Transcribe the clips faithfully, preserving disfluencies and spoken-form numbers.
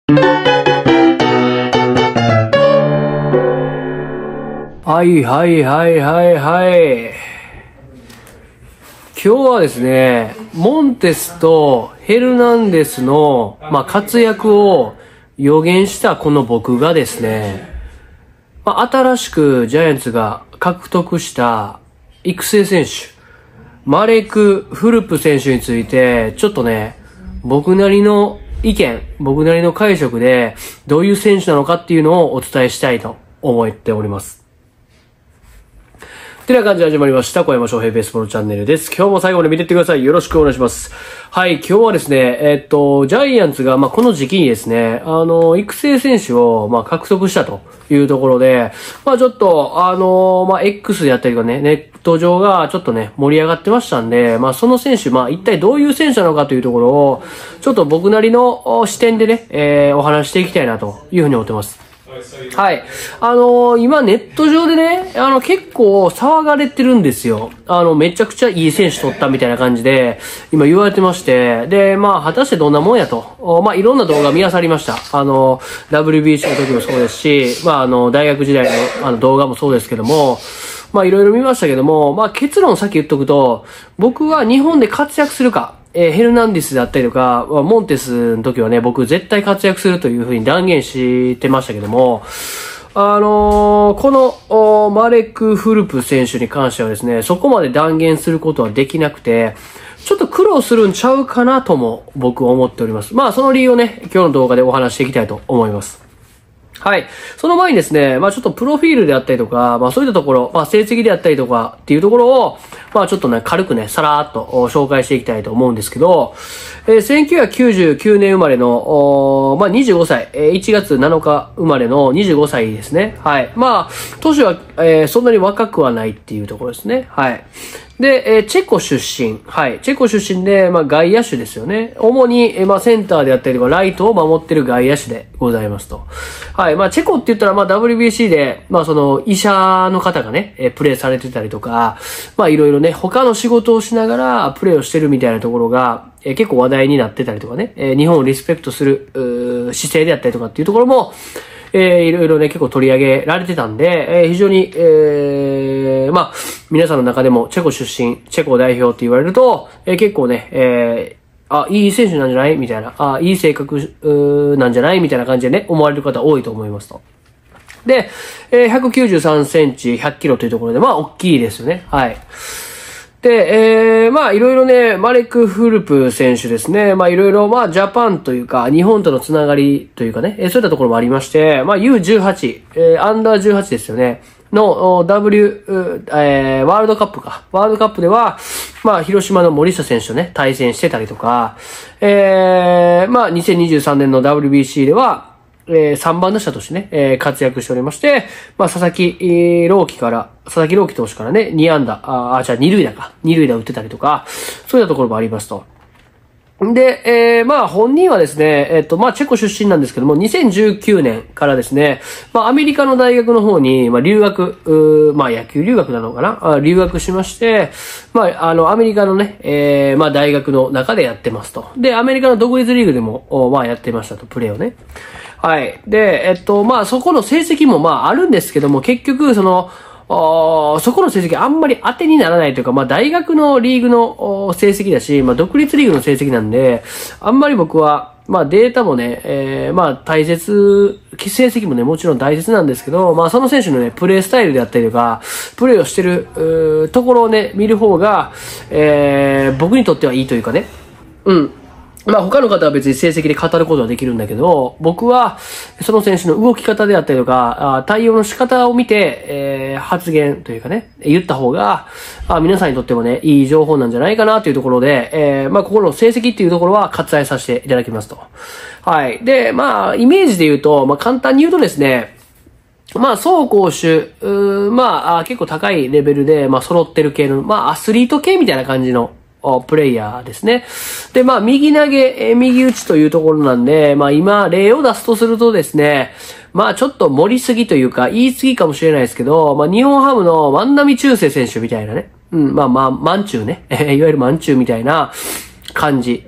はいはいはいはいはい。今日はですね、モンテスとヘルナンデスの、まあ、活躍を予言したこの僕がですね、まあ、新しくジャイアンツが獲得した育成選手、マレク・フルプ選手について、ちょっとね、僕なりの意見、僕なりの解釈で、どういう選手なのかっていうのをお伝えしたいと思っております。ってな感じで始まりました。小山翔平ベースボールチャンネルです。今日も最後まで見てってください。よろしくお願いします。はい、今日はですね、えっと、ジャイアンツが、まあ、この時期にですね、あの、育成選手を、まあ、獲得したというところで、まあ、ちょっと、あの、まあ、X であったりとかね、ネット上がちょっとね、盛り上がってましたんで、まあ、その選手、まあ、一体どういう選手なのかというところを、ちょっと僕なりの視点でね、えー、お話していきたいなというふうに思ってます。はい。あのー、今ネット上でね、あの、結構騒がれてるんですよ。あの、めちゃくちゃいい選手取ったみたいな感じで、今言われてまして、で、まあ、果たしてどんなもんやと。まあ、いろんな動画見漁りました。あの、ダブリュービーシー の時もそうですし、まあ、あの、大学時代のあの動画もそうですけども、まあ、いろいろ見ましたけども、まあ、結論さっき言っとくと、僕は日本で活躍するか、えー、ヘルナンディスであったりとか、モンテスの時はね、僕絶対活躍するというふうに断言してましたけども、あのー、このマレック・フルプ選手に関してはですね、そこまで断言することはできなくて、ちょっと苦労するんちゃうかなとも僕は思っております。まあその理由をね、今日の動画でお話していきたいと思います。はい。その前にですね、まあちょっとプロフィールであったりとか、まあそういったところ、まあ成績であったりとかっていうところを、まあちょっとね、軽くね、さらーっと紹介していきたいと思うんですけど、えー、せんきゅうひゃくきゅうじゅうきゅうねん生まれの、まあにじゅうごさい、えー、いちがつなのか生まれのにじゅうごさいですね。はい。まあ、年は、えー、そんなに若くはないっていうところですね。はい。で、えー、チェコ出身。はい。チェコ出身で、まあ外野手ですよね。主に、えー、まあセンターであったりとか、ライトを守ってる外野手でございますと。はい。まあチェコって言ったら、まあ ダブリュービーシー で、まあその医者の方がね、えー、プレーされてたりとか、まあいろいろね、他の仕事をしながらプレーをしてるみたいなところが、えー、結構話題になってたりとかね、えー、日本をリスペクトする、うー姿勢であったりとかっていうところも、えー、いろいろね、結構取り上げられてたんで、えー、非常に、えー、まあ、皆さんの中でもチェコ出身、チェコ代表って言われると、えー、結構ね、えー、あ、いい選手なんじゃないみたいな、あ、いい性格なんじゃないみたいな感じでね、思われる方多いと思いますと。で、えー、ひゃくきゅうじゅうさんセンチ、ひゃっキロというところで、まあ、大きいですよね。はい。で、えー、まあ、いろいろね、マレック・フルプ選手ですね。まあ、いろいろ、まあ、ジャパンというか、日本とのつながりというかね、えー、そういったところもありまして、まあ、ユーじゅうはち、えー、アンダーじゅうはちですよね。の、W、えー、ワールドカップか。ワールドカップでは、まあ、広島の森下選手とね、対戦してたりとか、えー、まあ、にせんにじゅうさんねんの ダブリュービーシー では、えー、さんばん打者としてね、えー、活躍しておりまして、まあ、佐々木、えー、朗希から、佐々木朗希投手からね、に安打、あ、あじゃあに塁打か。に塁打打ってたりとか、そういったところもありますと。で、えー、まあ、本人はですね、えっと、まあ、チェコ出身なんですけども、にせんじゅうきゅうねんからですね、まあ、アメリカの大学の方に、まあ、留学、うまあ、野球留学なのかなあ留学しまして、まあ、あの、アメリカのね、えー、まあ、大学の中でやってますと。で、アメリカの独立リーグでも、まあ、やってましたと、プレーをね。はい。で、えっと、まあ、そこの成績もまあ、あるんですけども、結局、その、そこの成績あんまり当てにならないというか、まあ大学のリーグの成績だし、まあ独立リーグの成績なんで、あんまり僕は、まあデータもね、えー、まあ大切、成績もね、もちろん大切なんですけど、まあその選手のね、プレースタイルであったりとか、プレーをしてる、ところをね、見る方が、えー、僕にとってはいいというかね、うん。まあ他の方は別に成績で語ることはできるんだけど、僕はその選手の動き方であったりとか、対応の仕方を見て、えー、発言というかね、言った方が、あ皆さんにとってもね、いい情報なんじゃないかなというところで、えー、まあここの成績っていうところは割愛させていただきますと。はい。で、まあイメージで言うと、まあ簡単に言うとですね、まあ、走攻守、まあ、結構高いレベルで、まあ、揃ってる系の、まあ、アスリート系みたいな感じの、プレイヤーですね。で、まあ、右投げ、え右打ちというところなんで、まあ、今、例を出すとするとですね、まあ、ちょっと盛りすぎというか、言い過ぎかもしれないですけど、まあ、日本ハムの万波中正選手みたいなね。うん、まあまあ、マンチューね。いわゆるマンチューみたいな感じ。ま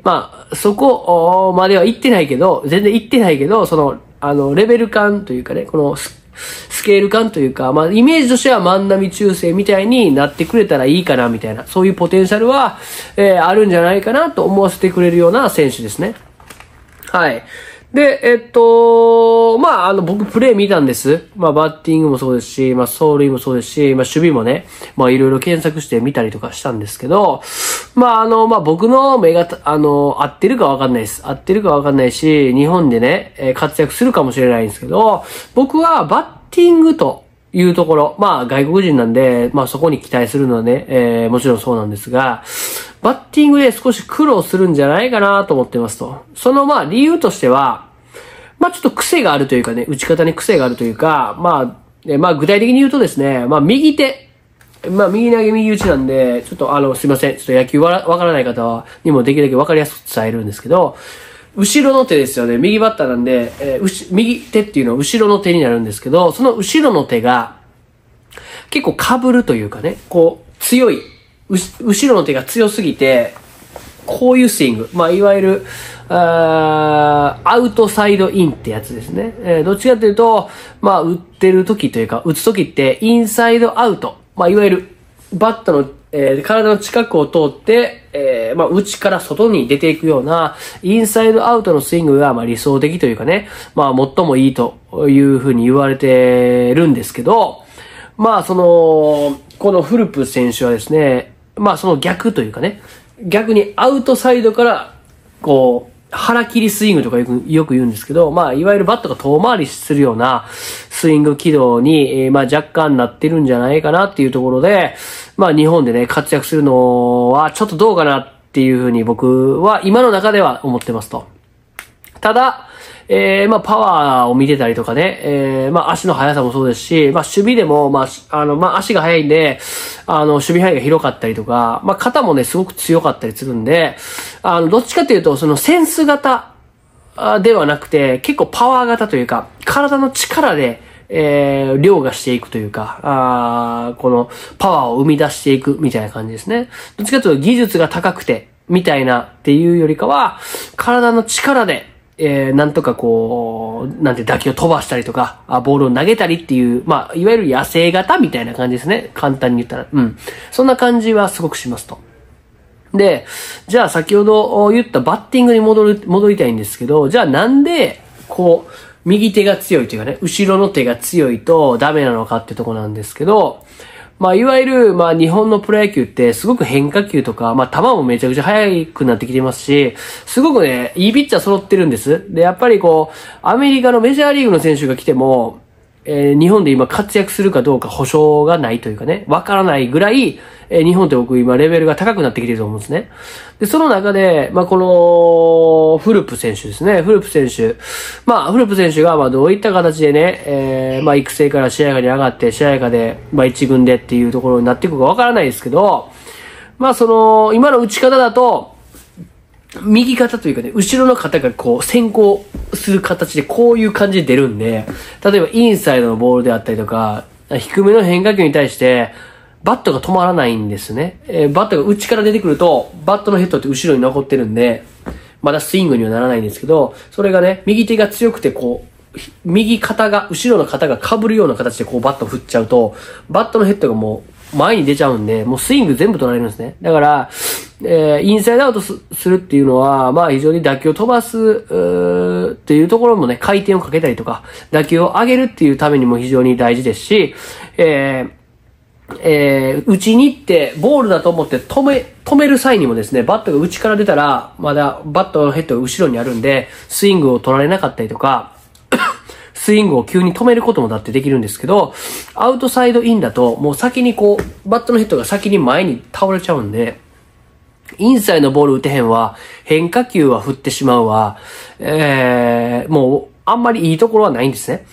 そこまでは行ってないけど、全然行ってないけど、その、あの、レベル感というかね、このス、スケール感というか、まあ、イメージとしては万波中正みたいになってくれたらいいかな、みたいな、そういうポテンシャルは、えー、あるんじゃないかなと思わせてくれるような選手ですね。はい。で、えっと、まあ、あの、僕プレイ見たんです。まあ、バッティングもそうですし、まあ、走塁もそうですし、まあ、守備もね、まあ、いろいろ検索して見たりとかしたんですけど、まあ、あの、まあ、僕の目が、あの、合ってるかわかんないです。合ってるかわかんないし、日本でね、えー、活躍するかもしれないんですけど、僕はバッティングというところ、まあ、外国人なんで、まあ、そこに期待するのはね、えー、もちろんそうなんですが、バッティングで少し苦労するんじゃないかなと思ってますと。そのまあ理由としては、まあちょっと癖があるというかね、打ち方に癖があるというか、まあ、えまあ具体的に言うとですね、まあ右手、まあ右投げ右打ちなんで、ちょっとあのすいません、ちょっと野球わわからない方はにもできるだけわかりやすく伝えるんですけど、後ろの手ですよね、右バッターなんで、えー、うし右手っていうのは後ろの手になるんですけど、その後ろの手が結構被るというかね、こう強い、うし後ろの手が強すぎて、こういうスイング。まあ、いわゆる、あアウトサイドインってやつですね。えー、どっちかというと、まあ、打ってる時というか、打つ時って、インサイドアウト。まあ、いわゆる、バットの、えー、体の近くを通って、えー、まあ、内から外に出ていくような、インサイドアウトのスイングが、まあ、理想的というかね、まあ、最もいいというふうに言われてるんですけど、まあ、その、このフルプ選手はですね、まあその逆というかね、逆にアウトサイドから、こう、腹切りスイングとかよく、よく言うんですけど、まあいわゆるバットが遠回りするようなスイング軌道に、えー、まあ若干なってるんじゃないかなっていうところで、まあ日本でね、活躍するのはちょっとどうかなっていうふうに僕は今の中では思ってますと。ただ、えー、まあ、パワーを見てたりとかね、えー、まあ、足の速さもそうですし、まあ、守備でも、まあ、あの、まあ、足が速いんで、あの、守備範囲が広かったりとか、まあ、肩もね、すごく強かったりするんで、あの、どっちかというと、そのセンス型ではなくて、結構パワー型というか、体の力で、えー、凌駕していくというか、あこのパワーを生み出していくみたいな感じですね。どっちかというと技術が高くて、みたいなっていうよりかは、体の力で、えー、なんとかこう、なんて打球を飛ばしたりとか、あボールを投げたりっていう、まあ、いわゆる野生型みたいな感じですね。簡単に言ったら。うん。そんな感じはすごくしますと。で、じゃあ先ほど言ったバッティングに戻る、戻りたいんですけど、じゃあなんで、こう、右手が強いというかね、後ろの手が強いとダメなのかってとこなんですけど、まあ、いわゆる、まあ、日本のプロ野球って、すごく変化球とか、まあ、球もめちゃくちゃ速くなってきてますし、すごくね、いいピッチャー揃ってるんです。で、やっぱりこう、アメリカのメジャーリーグの選手が来ても、えー、日本で今活躍するかどうか保証がないというかね、わからないぐらい、えー、日本って僕今レベルが高くなってきてると思うんですね。で、その中で、まあ、この、フルプ選手ですね。フルプ選手。まあ、フルプ選手が、まあ、どういった形でね、えー、まあ、育成から試合下に上がって、試合下で、まあ、一軍でっていうところになっていくかわからないですけど、まあ、その、今の打ち方だと、右肩というかね、後ろの肩がこう先行する形でこういう感じで出るんで、例えばインサイドのボールであったりとか、低めの変化球に対して、バットが止まらないんですね。えー、バットが内から出てくると、バットのヘッドって後ろに残ってるんで、まだスイングにはならないんですけど、それがね、右手が強くてこう、右肩が、後ろの肩が被るような形でこうバットを振っちゃうと、バットのヘッドがもう前に出ちゃうんで、もうスイング全部取られるんですね。だから、えー、インサイドアウト す, するっていうのは、まあ非常に打球を飛ばす、うっていうところもね、回転をかけたりとか、打球を上げるっていうためにも非常に大事ですし、えー、えー、打ちに行って、ボールだと思って止め、止める際にもですね、バットが内から出たら、まだバットのヘッドが後ろにあるんで、スイングを取られなかったりとか、スイングを急に止めることもだってできるんですけど、アウトサイドインだと、もう先にこう、バットのヘッドが先に前に倒れちゃうんで、インサイドのボール打てへんわ、変化球は振ってしまうわ、えー、もう、あんまりいいところはないんですね。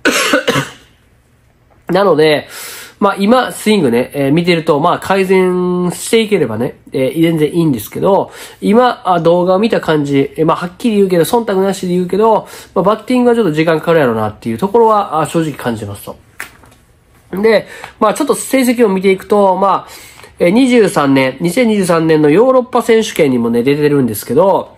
なので、まあ今、スイングね、えー、見てると、まあ改善していければね、えー、全然いいんですけど、今、あ動画を見た感じ、えー、まあはっきり言うけど、忖度なしで言うけど、まあバッティングはちょっと時間かかるやろうなっていうところは、あ正直感じますと。で、まあちょっと成績を見ていくと、まあ、にじゅうさんねん、にせんにじゅうさんねんのヨーロッパ選手権にもね、出てるんですけど、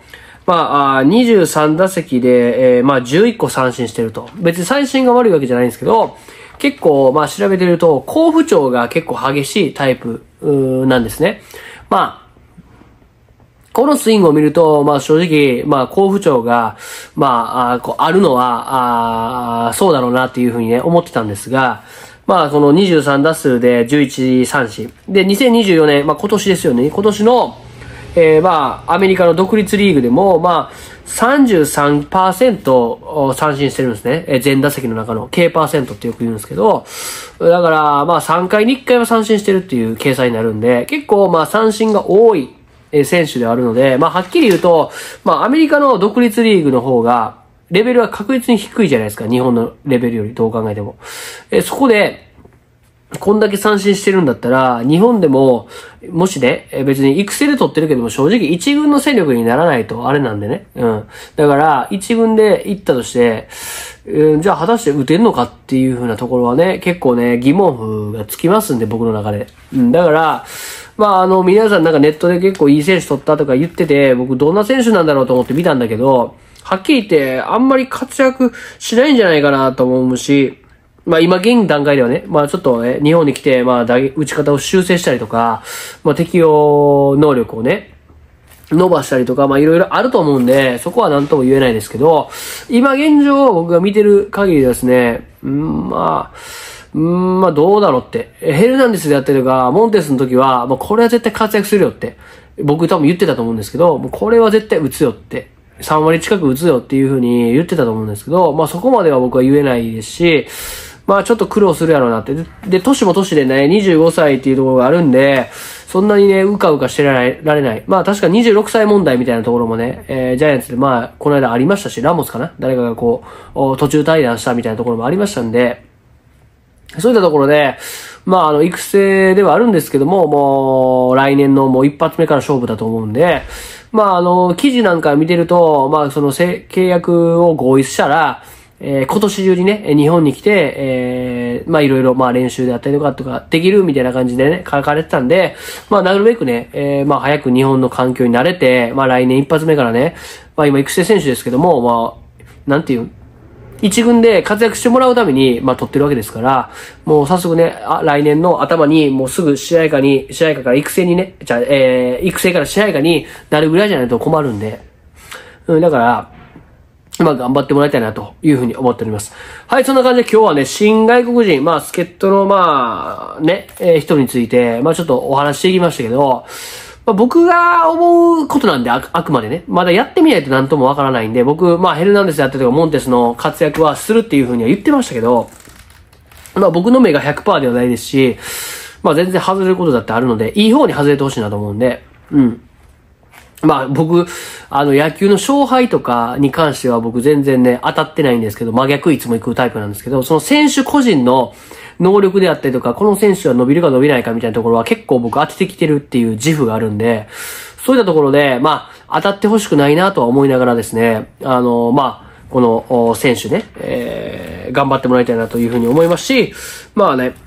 まあ、にじゅうさん打席で、えー、まあ、じゅういっこ三振してると。別に三振が悪いわけじゃないんですけど、結構、まあ、調べてると、好不調が結構激しいタイプ、なんですね。まあ、このスイングを見ると、まあ正直、まあ好不調が、まあ、あ, こうあるのは、あそうだろうなっていうふうにね、思ってたんですが、まあこのにじゅうさん打数でじゅういち三振。で、にせんにじゅうよねん、まあ今年ですよね。今年の、えー、まあアメリカの独立リーグでも、まあ さんじゅうさんパーセント 三振してるんですね。えー、全打席の中の K パーセントってよく言うんですけど、だからまあさんかいにいっかいは三振してるっていう計算になるんで、結構まあ三振が多い。選手であるので、まあ、はっきり言うと、まあ、アメリカの独立リーグの方が、レベルは確実に低いじゃないですか。日本のレベルよりどう考えても。え、そこで、こんだけ三振してるんだったら、日本でも、もしね、別に育成で取ってるけども、正直一軍の戦力にならないと、あれなんでね。うん。だから、一軍で行ったとして、うん、じゃあ果たして打てんのかっていう風なところはね、結構ね、疑問符がつきますんで、僕の中で。うん、だから、まああの、皆さんなんかネットで結構いい選手取ったとか言ってて、僕どんな選手なんだろうと思って見たんだけど、はっきり言ってあんまり活躍しないんじゃないかなと思うし、まあ今現段階ではね、まあちょっとね、日本に来て、まあ打ち方を修正したりとか、まあ適応能力をね、伸ばしたりとか、まあいろいろあると思うんで、そこは何とも言えないですけど、今現状僕が見てる限りですね、うん、まあ、うーん、まあどうだろうって。ヘルナンデスでやってるか、モンテスの時は、もうこれは絶対活躍するよって。僕多分言ってたと思うんですけど、もうこれは絶対打つよって。さん割近く打つよっていう風に言ってたと思うんですけど、まあそこまでは僕は言えないですし、まあちょっと苦労するやろうなって。で、で年も年でね、にじゅうごさいっていうところがあるんで、そんなにね、うかうかしてられられない。まあ確かににじゅうろくさい問題みたいなところもね、えー、ジャイアンツでまあ、この間ありましたし、ラモスかな誰かがこう、途中退団したみたいなところもありましたんで、そういったところで、まあ、あの、育成ではあるんですけども、もう、来年のもう一発目から勝負だと思うんで、まあ、あの、記事なんか見てると、まあ、その、契約を合意したら、えー、今年中にね、日本に来て、えー、まあ、いろいろ、まあ、練習であったりとか、とか、できるみたいな感じでね、書かれてたんで、まあ、なるべくね、えー、まあ、早く日本の環境に慣れて、まあ、来年一発目からね、まあ、今、育成選手ですけども、まあ、なんていう、一軍で活躍してもらうために、まあ、取ってるわけですから、もう早速ね、あ来年の頭に、もうすぐ試合下に、試合下から育成にね、じゃあ、えー、育成から試合下になるぐらいじゃないと困るんで、うん、だから、まあ、頑張ってもらいたいなというふうに思っております。はい、そんな感じで今日はね、新外国人、まあ、助っ人の、まあ、ね、えー、人について、まあ、ちょっとお話していきましたけど、まあ、僕が思うことなんであ、あくまでね。まだやってみないと何ともわからないんで、僕、まあ、ヘルナンデスやってるとか、モンテスの活躍はするっていう風には言ってましたけど、まあ、僕の目が ひゃくパーセント ではないですし、まあ、全然外れることだってあるので、いい方に外れてほしいなと思うんで、うん。まあ、僕、あの、野球の勝敗とかに関しては僕全然ね、当たってないんですけど、真逆いつも行くタイプなんですけど、その選手個人の、能力であったりとか、この選手は伸びるか伸びないかみたいなところは結構僕当ててきてるっていう自負があるんで、そういったところで、まあ、当たってほしくないなとは思いながらですね、あの、まあ、この選手ね、えー、頑張ってもらいたいなというふうに思いますし、まあね、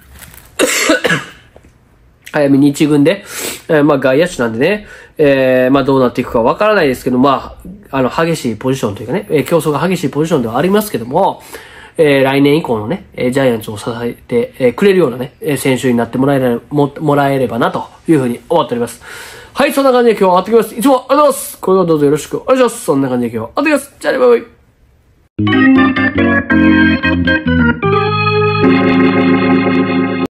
早めに一軍で、えー、まあ外野手なんでね、えー、まあどうなっていくかわからないですけど、まあ、あの、激しいポジションというかね、競争が激しいポジションではありますけども、えー、来年以降のね、えー、ジャイアンツを支えて、えー、くれるようなね、えー、選手になってもらえれば、も、もらえればな、というふうに思っております。はい、そんな感じで今日は終わってきます。いつもありがとうございます。これからどうぞよろしくお願いします。そんな感じで今日は終わってきます。じゃあね、バイバイ。